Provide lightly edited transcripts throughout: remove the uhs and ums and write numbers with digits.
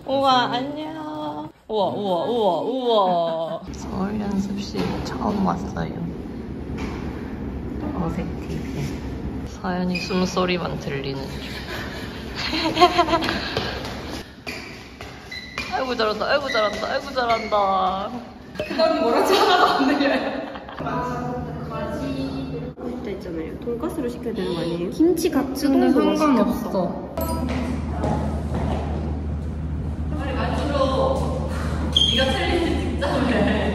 우와 안녕. 우와. 서울 연습실 처음 왔어요. 어색 TV. 사연이 숨소리만 들리는 중. 아이고 잘한다. 그 언니 뭐라지 하나도 안 들려요. 그때 있잖아요. 돈가스로 시켜야 되는 거 아니에요? 김치 같은 거 상관없어. 빨리 만들어. 네가 챌린지 찍자며.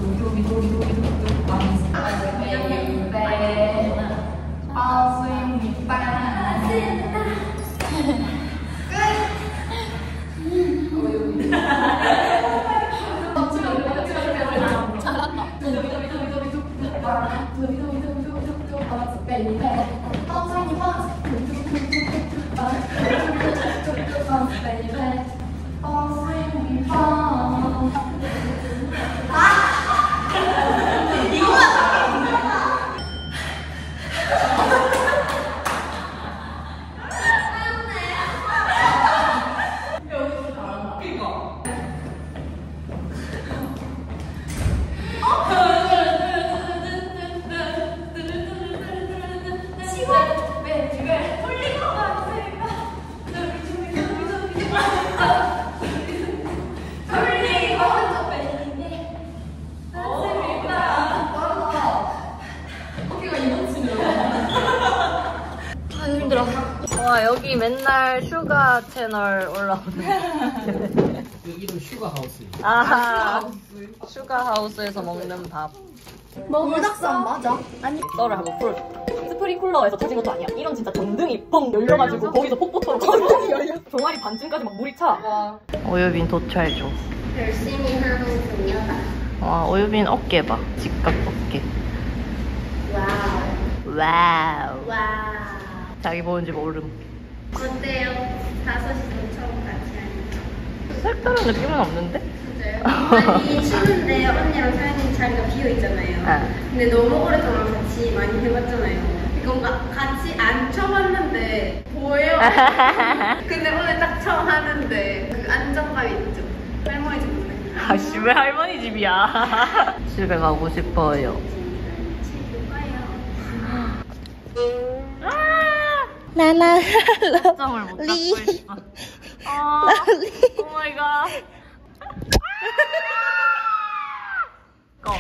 와 여기 맨날 슈가 채널 올라오네. 여기도 슈가 하우스. 아 슈가 하우스에서 먹는 밥. 불닭산 맞아? 아니 썰을 하고 풀. 스프링쿨러에서 찾은 것도 아니야. 이런 진짜 전등이 뻥 열려가지고 거기서 폭포처럼 열려. 종아리 반쯤까지 막 물이 차. 와. 오유빈 도찰 중. 열심히 하는 그녀다. 와 오유빈 어깨 봐. 직각 어깨. 와우. 자기 보는지 모름. 어때요? 5시도 처음 같이 하니까. 색다른 느낌은 없는데? 진짜요? 아니 추운데 언니랑 사연이 자리가 비어있잖아요. 근데 너무 오랫동안 같이 많이 해봤잖아요. 뭔가 같이 앉혀봤는데 보여요. 근데 오늘 딱 처음 하는데 그 안정감이 있죠. 할머니 집 오네. 아씨 왜 할머니 집이야. 집에 가고 싶어요. 집에 가요. 라라 점을 못 잡고 있어. 오 마이 갓. 고.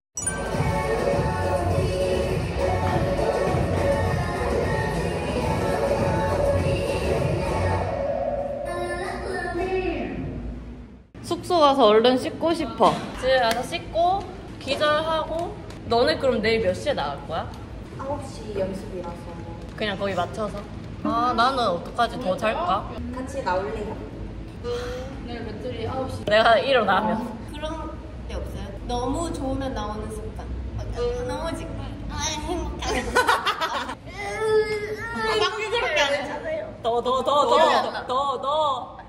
숙소 가서 얼른 씻고 싶어. 집에 가서 씻고 기절하고. 너네 그럼 내일 몇 시에 나갈 거야? 9시 연습이라서 그냥 거기 맞춰서. 아 나는 어떡하지? 더 잘까? 같이 나올래요? 내일 배터리 9시. 내가 일어나면. 그런 게 없어요? 너무 좋으면 나오는 습관. 너무 지금 행복해. 방금 그렇게 안 했잖아요. 더.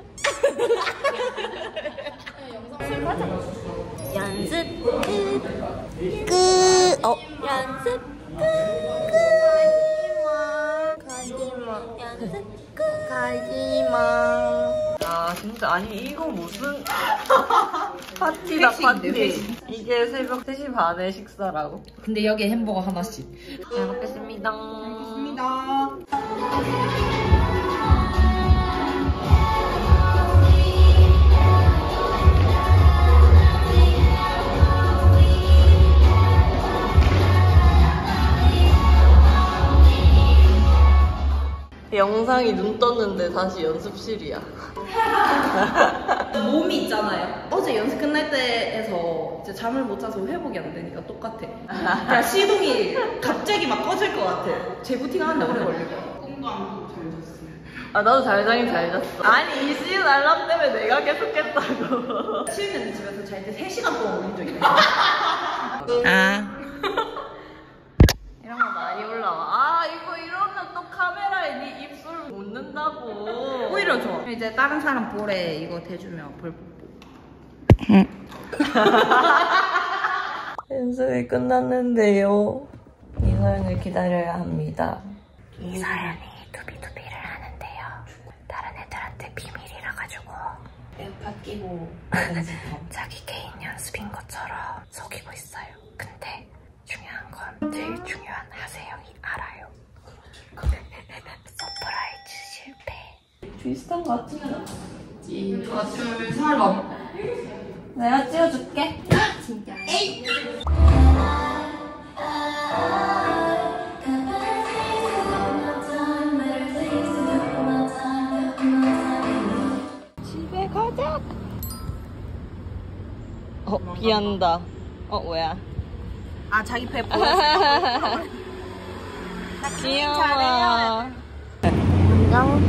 연습 끝. 연습 끝. 가지마. 아 진짜 아니 이거 무슨 파티다 파티. 이게 새벽 3시 반에 식사라고? 근데 여기에 햄버거 하나씩. 잘 먹겠습니다. 영상이 눈 떴는데 다시 연습실이야. 몸이 있잖아요. 어제 연습 끝날 때에서 이제 잠을 못 자서 회복이 안 되니까 똑같아. 그냥 시동이 갑자기 막 꺼질 것 같아. 재부팅 하는데 오래 걸리고. 건강도 잘 잤어요. 아 나도 잘 자긴 잘 잤어. 아니 이 쉬운 알람 때문에 내가 계속 깼다고. 쉬는 집에서 잘 때 3시간 동안 울린 적이 있네. 이런 거 많이 올라와. 아 이거 이러면 또 카메라에 네 입술 묻는다고. 오히려 좋아. 이제 다른 사람 볼에 이거 대주면 볼 뽀뽀. 연습이 끝났는데요. 이서연을 기다려야 합니다. 이서연이 두비두비를 하는데요. 다른 애들한테 비밀이라 가지고 에어팟 끼고 자기 개인 연습인 것처럼 속이고 있어요. 근데 중요한 건 제일 중요한 하세영이 알아요. 서프라이즈 실패. 비슷한 거 같으면 아침에 살람. 내가 찍어줄게. 진짜. 집에 가자. 비 온다. 뭐야? 아 자기 배 보였어. 귀여워. 안녕.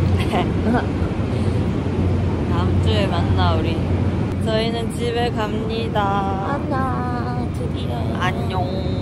다음 주에 만나 우리. 저희는 집에 갑니다. 안녕. 드디어. 안녕.